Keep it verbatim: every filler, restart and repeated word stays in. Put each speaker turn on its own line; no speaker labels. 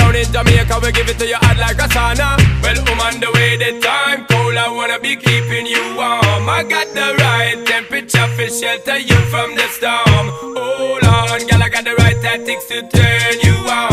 down in Jamaica, we give it to you hot like a sauna. Well, I'm on the way, the time cold, I wanna be keeping you warm. I got the right temperature for shelter you from the storm. Hold on, girl, I got the right tactics to turn you on.